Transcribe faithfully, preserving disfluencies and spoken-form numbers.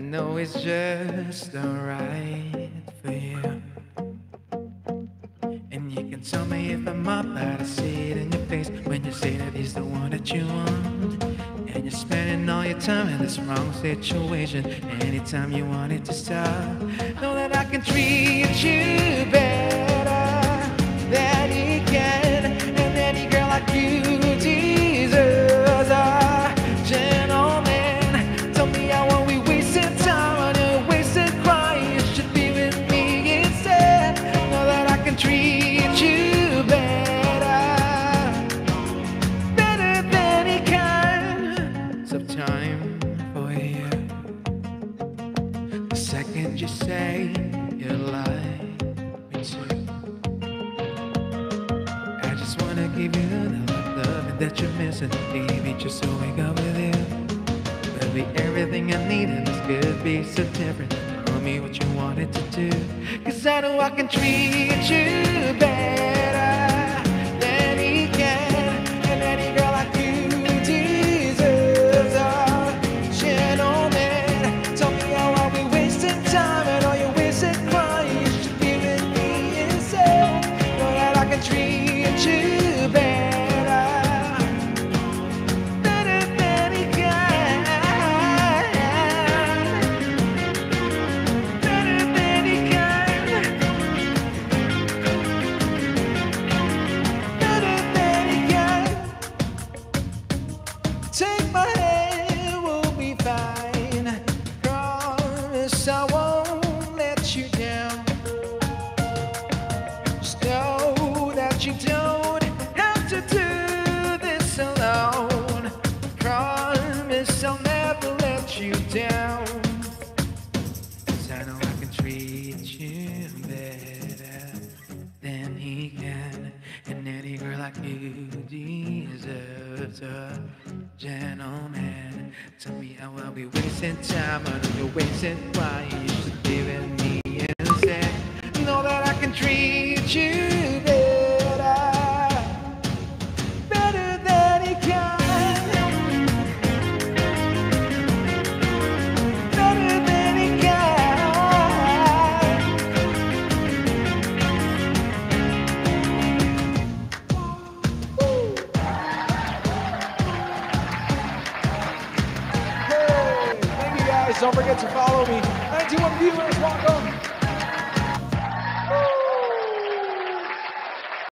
know it's just alright for you. And you can tell me if I'm up, but I see it in your face when you say that he's the one that you want. And you're spending all your time in this wrong situation. Anytime you want it to stop, know that I can treat you better than he can. And any girl like you deserves a gentleman. Tell me how are we wasting time on you, wasted crying? You should be with me instead. Know that I can treat you better, better than he can. Some time for you. The second you say you like me too, I just wanna give you the love that you're missing, baby, just to wake up with you. Baby, everything I need and this could be so different. Tell me what you wanted to do, cause I know I can treat you better than he can. And any girl like you deserves a gentleman. Tell me how are we wasting time and all you wasted crying? You should be with me instead. Know that I can treat you better, better than he can, better than he can, better than he can. Take my hand, we'll be fine. Promise I won't let you down. Just know that you don't have to do this alone. Promise I'll never let you down. Cause I know I can treat you better than he can. And any girl like you deserves a gentleman. Tell me how I'll be wasting time. I know you're wasting why you should be with me instead. Know that I can treat you better, better than he can, better than he can. Hey, thank you guys. Don't forget to follow me. ninety-one viewers, walk on.